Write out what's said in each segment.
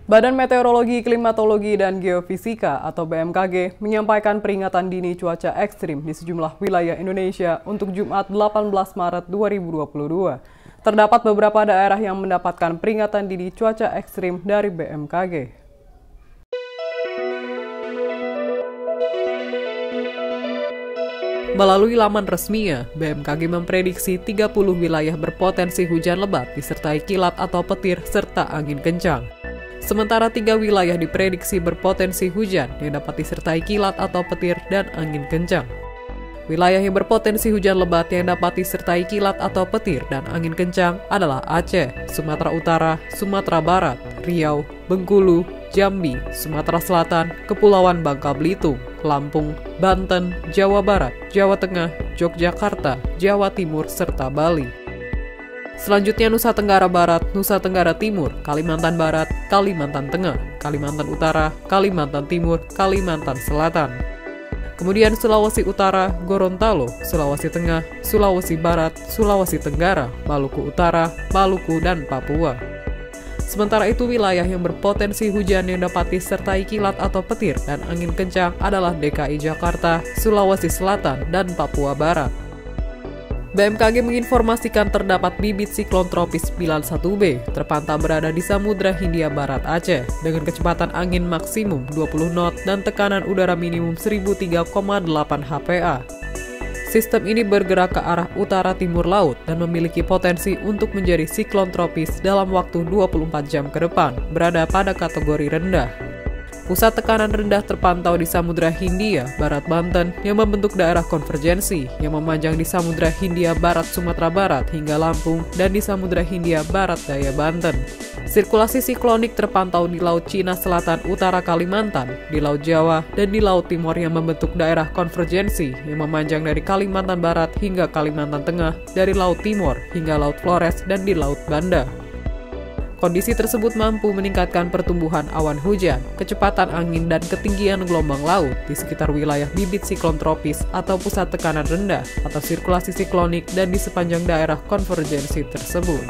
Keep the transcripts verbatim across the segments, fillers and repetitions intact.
Badan Meteorologi, Klimatologi, dan Geofisika atau B M K G menyampaikan peringatan dini cuaca ekstrim di sejumlah wilayah Indonesia untuk Jumat delapan belas Maret dua ribu dua puluh dua. Terdapat beberapa daerah yang mendapatkan peringatan dini cuaca ekstrim dari B M K G. Melalui laman resminya, B M K G memprediksi tiga puluh wilayah berpotensi hujan lebat disertai kilat atau petir serta angin kencang. Sementara tiga wilayah diprediksi berpotensi hujan yang dapat disertai kilat atau petir dan angin kencang. Wilayah yang berpotensi hujan lebat yang dapat disertai kilat atau petir dan angin kencang adalah Aceh, Sumatera Utara, Sumatera Barat, Riau, Bengkulu, Jambi, Sumatera Selatan, Kepulauan Bangka Belitung, Lampung, Banten, Jawa Barat, Jawa Tengah, Yogyakarta, Jawa Timur, serta Bali. Selanjutnya Nusa Tenggara Barat, Nusa Tenggara Timur, Kalimantan Barat, Kalimantan Tengah, Kalimantan Utara, Kalimantan Timur, Kalimantan Selatan. Kemudian Sulawesi Utara, Gorontalo, Sulawesi Tengah, Sulawesi Barat, Sulawesi Tenggara, Maluku Utara, Maluku, dan Papua. Sementara itu wilayah yang berpotensi hujan yang dapat disertai kilat atau petir dan angin kencang adalah D K I Jakarta, Sulawesi Selatan, dan Papua Barat. B M K G menginformasikan terdapat bibit siklon tropis sembilan puluh satu B terpantau berada di Samudra Hindia Barat Aceh dengan kecepatan angin maksimum dua puluh knot dan tekanan udara minimum seribu tiga koma delapan H P A. Sistem ini bergerak ke arah utara timur laut dan memiliki potensi untuk menjadi siklon tropis dalam waktu dua puluh empat jam ke depan, berada pada kategori rendah. Pusat tekanan rendah terpantau di Samudra Hindia Barat Banten yang membentuk daerah konvergensi yang memanjang di Samudra Hindia Barat Sumatera Barat hingga Lampung dan di Samudra Hindia Barat Daya Banten. Sirkulasi siklonik terpantau di Laut Cina Selatan Utara Kalimantan, di Laut Jawa, dan di Laut Timur yang membentuk daerah konvergensi yang memanjang dari Kalimantan Barat hingga Kalimantan Tengah, dari Laut Timur hingga Laut Flores, dan di Laut Banda. Kondisi tersebut mampu meningkatkan pertumbuhan awan hujan, kecepatan angin, dan ketinggian gelombang laut di sekitar wilayah bibit siklon tropis atau pusat tekanan rendah atau sirkulasi siklonik dan di sepanjang daerah konvergensi tersebut.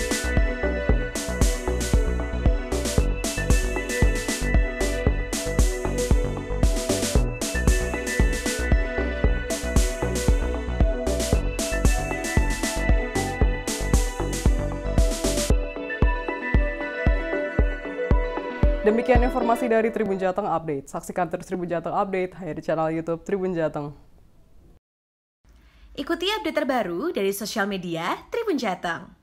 Demikian informasi dari Tribun Jateng Update. Saksikan terus Tribun Jateng Update hanya di channel YouTube Tribun Jateng. Ikuti update terbaru dari sosial media Tribun Jateng.